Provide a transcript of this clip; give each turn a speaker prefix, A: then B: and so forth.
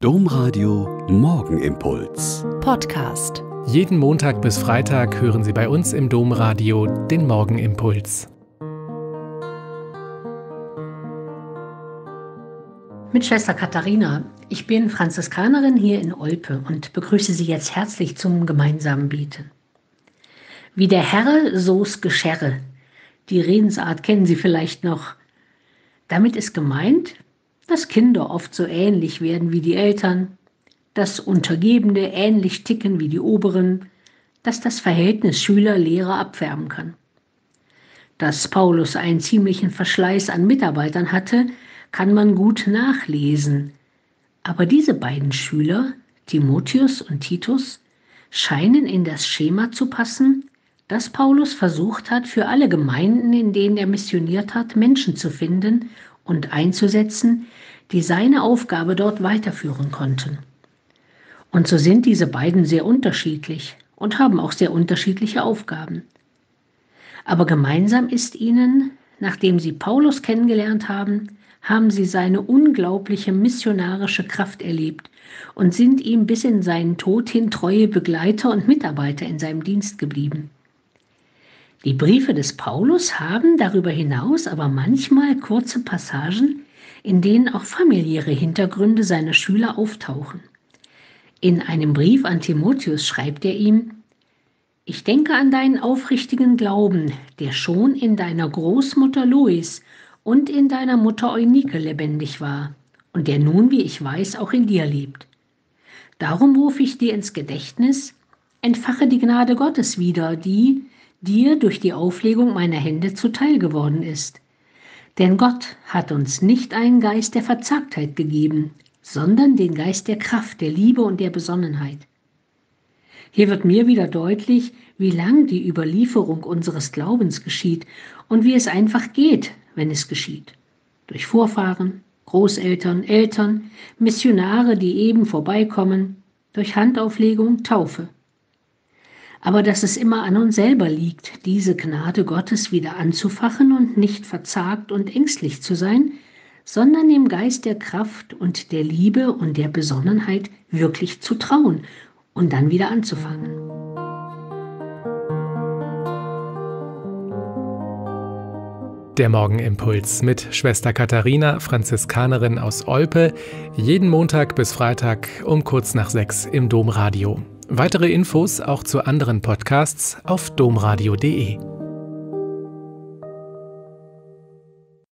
A: Domradio Morgenimpuls.
B: Podcast.
C: Jeden Montag bis Freitag hören Sie bei uns im Domradio den Morgenimpuls.
D: Mit Schwester Katharina. Ich bin Franziskanerin hier in Olpe und begrüße Sie jetzt herzlich zum gemeinsamen Beten. Wie der Herre, so's geschärre. Die Redensart kennen Sie vielleicht noch. Damit ist gemeint, dass Kinder oft so ähnlich werden wie die Eltern, dass Untergebene ähnlich ticken wie die Oberen, dass das Verhältnis Schüler-Lehrer abfärben kann. Dass Paulus einen ziemlichen Verschleiß an Mitarbeitern hatte, kann man gut nachlesen. Aber diese beiden Schüler, Timotheus und Titus, scheinen in das Schema zu passen, das Paulus versucht hat, für alle Gemeinden, in denen er missioniert hat, Menschen zu finden und einzusetzen, die seine Aufgabe dort weiterführen konnten. Und so sind diese beiden sehr unterschiedlich und haben auch sehr unterschiedliche Aufgaben. Aber gemeinsam ist ihnen, nachdem sie Paulus kennengelernt haben, haben sie seine unglaubliche missionarische Kraft erlebt und sind ihm bis in seinen Tod hin treue Begleiter und Mitarbeiter in seinem Dienst geblieben. Die Briefe des Paulus haben darüber hinaus aber manchmal kurze Passagen, in denen auch familiäre Hintergründe seiner Schüler auftauchen. In einem Brief an Timotheus schreibt er ihm: Ich denke an deinen aufrichtigen Glauben, der schon in deiner Großmutter Lois und in deiner Mutter Eunike lebendig war und der nun, wie ich weiß, auch in dir lebt. Darum rufe ich dir ins Gedächtnis, entfache die Gnade Gottes wieder, die dir durch die Auflegung meiner Hände zuteil geworden ist. Denn Gott hat uns nicht einen Geist der Verzagtheit gegeben, sondern den Geist der Kraft, der Liebe und der Besonnenheit. Hier wird mir wieder deutlich, wie lang die Überlieferung unseres Glaubens geschieht und wie es einfach geht, wenn es geschieht. Durch Vorfahren, Großeltern, Eltern, Missionare, die eben vorbeikommen, durch Handauflegung, Taufe. Aber dass es immer an uns selber liegt, diese Gnade Gottes wieder anzufachen und nicht verzagt und ängstlich zu sein, sondern dem Geist der Kraft und der Liebe und der Besonnenheit wirklich zu trauen und dann wieder anzufangen.
C: Der Morgenimpuls mit Schwester Katharina, Franziskanerin aus Olpe, jeden Montag bis Freitag um kurz nach 6 im Domradio. Weitere Infos auch zu anderen Podcasts auf domradio.de.